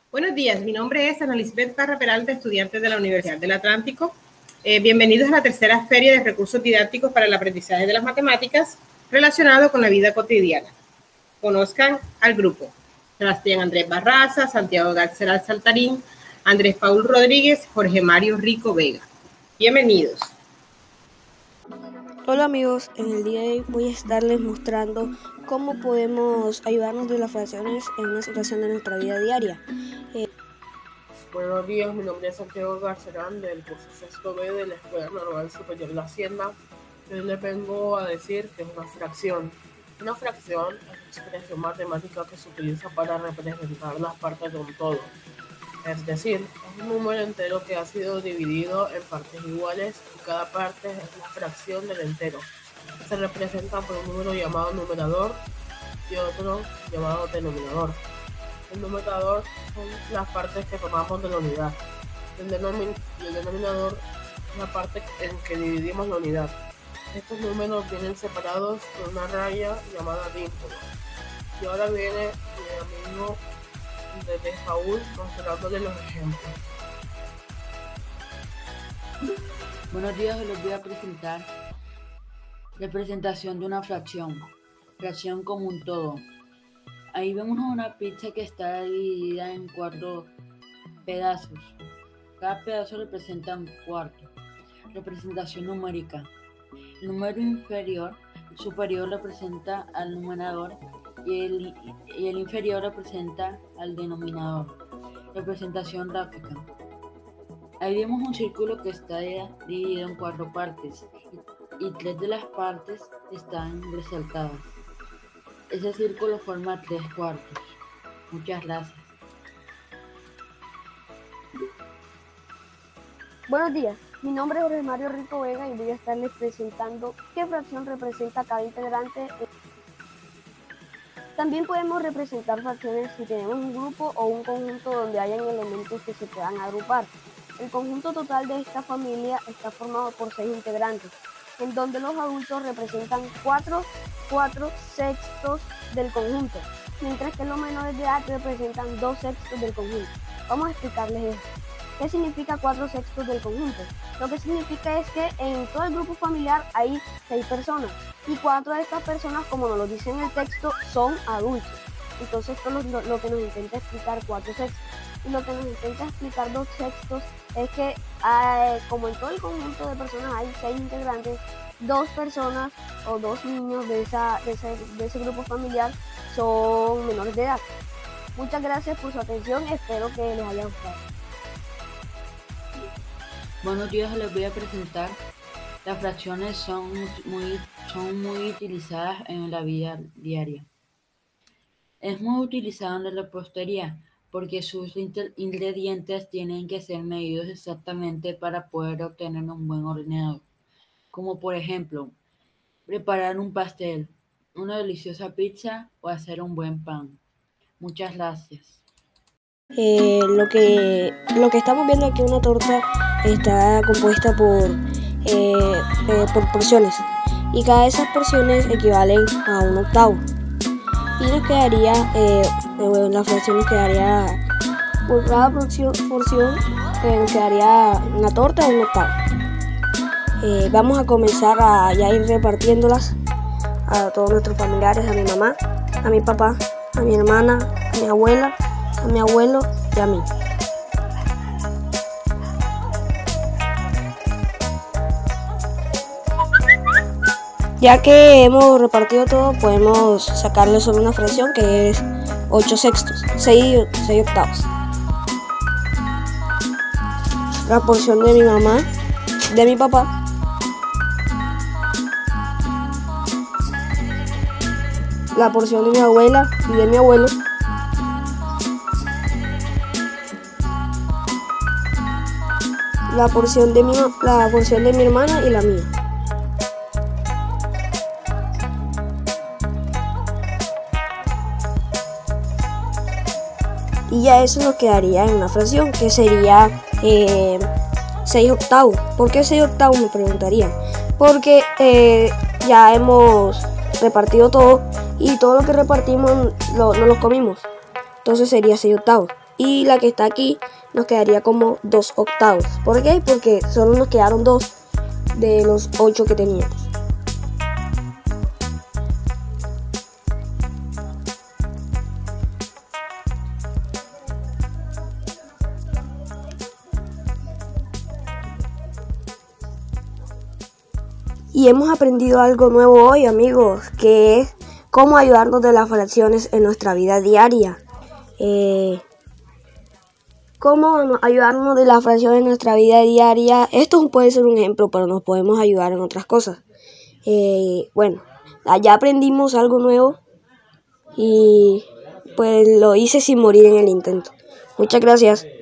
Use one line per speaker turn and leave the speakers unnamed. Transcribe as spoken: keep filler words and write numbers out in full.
Buenos días, mi nombre es Ana Lisbeth Parra Peralta, estudiante de la Universidad del Atlántico. Eh, bienvenidos a la tercera Feria de Recursos Didácticos para el Aprendizaje de las Matemáticas relacionado con la vida cotidiana. Conozcan al grupo. Sebastián Andrés Barraza, Santiago García Saltarín, Andrés Paul Rodríguez, Jorge Mario Rico Vega. Bienvenidos.
Hola amigos, en el día de hoy voy a estarles mostrando cómo podemos ayudarnos de las fracciones en una situación de nuestra vida diaria. Eh,
Buenos días, mi nombre es Santiago Garcerán del curso sexto B de la Escuela Normal Superior de la Hacienda. Hoy les vengo a decir que es una fracción. Una fracción es una expresión matemática que se utiliza para representar las partes de un todo. Es decir, es un número entero que ha sido dividido en partes iguales y cada parte es la fracción del entero. Se representa por un número llamado numerador y otro llamado denominador. El numerador son las partes que tomamos de la unidad. El, denomin y el denominador es la parte en que dividimos la unidad. Estos números vienen separados por una raya llamada dípolo. Y ahora viene mi amigo desde Paul mostrándole los ejemplos.
Buenos días, hoy les voy a presentar representación de una fracción, fracción como un todo. Ahí vemos una pizza que está dividida en cuatro pedazos. Cada pedazo representa un cuarto. Representación numérica. El número inferior, superior representa al numerador y el, y el inferior representa al denominador. Representación gráfica. Ahí vemos un círculo que está dividido en cuatro partes y, y tres de las partes están resaltadas. Ese círculo forma tres cuartos. Muchas gracias.
Buenos días, mi nombre es Jorge Mario Rico Vega y voy a estarles presentando qué fracción representa cada integrante. También podemos representar fracciones si tenemos un grupo o un conjunto donde hayan elementos que se puedan agrupar. El conjunto total de esta familia está formado por seis integrantes, en donde los adultos representan cuatro, cuatro sextos del conjunto, mientras que los menores de edad representan dos sextos del conjunto. Vamos a explicarles esto. ¿Qué significa cuatro sextos del conjunto? Lo que significa es que en todo el grupo familiar hay seis personas y cuatro de estas personas, como nos lo dice en el texto, son adultos. Entonces esto es lo, lo que nos intenta explicar cuatro sextos. Y lo que nos intenta explicar dos sextos es que eh, como en todo el conjunto de personas hay seis integrantes, dos personas o dos niños de, esa, de, ese, de ese grupo familiar son menores de edad. Muchas gracias por su atención, espero que les haya gustado.
Buenos días, les voy a presentar. Las fracciones son muy, son muy utilizadas en la vida diaria. Es muy utilizado en la repostería porque sus ingredientes tienen que ser medidos exactamente para poder obtener un buen horneado. Como por ejemplo, preparar un pastel, una deliciosa pizza o hacer un buen pan. Muchas gracias.
Eh, lo, que, lo que estamos viendo aquí, una torta, está compuesta por, eh, eh, por porciones y cada de esas porciones equivalen a un octavo y nos quedaría, eh, eh, la fracción nos quedaría, por cada porción, porción eh, nos quedaría una torta de un octavo. Eh, vamos a comenzar a ya ir repartiéndolas a todos nuestros familiares, a mi mamá, a mi papá, a mi hermana, a mi abuela, a mi abuelo y a mí. Ya que hemos repartido todo, podemos sacarle solo una fracción que es ocho sextos, seis octavos. La porción de mi mamá, de mi papá, la porción de mi abuela y de mi abuelo, la porción de mi, la porción de mi hermana y la mía. Y ya eso nos quedaría en una fracción que sería eh, seis octavos. ¿Por qué seis octavos? Me preguntarían. Porque eh, ya hemos repartido todo y todo lo que repartimos lo, no lo comimos. Entonces sería seis octavos.
y la que está aquí nos quedaría como dos octavos. ¿Por qué? Porque solo nos quedaron dos de los ocho que teníamos. Y hemos aprendido algo nuevo hoy, amigos, que es cómo ayudarnos de las fracciones en nuestra vida diaria. Eh, cómo ayudarnos de las fracciones en nuestra vida diaria. Esto puede ser un ejemplo, pero nos podemos ayudar en otras cosas. Eh, bueno, ya aprendimos algo nuevo y pues lo hice sin morir en el intento. Muchas gracias.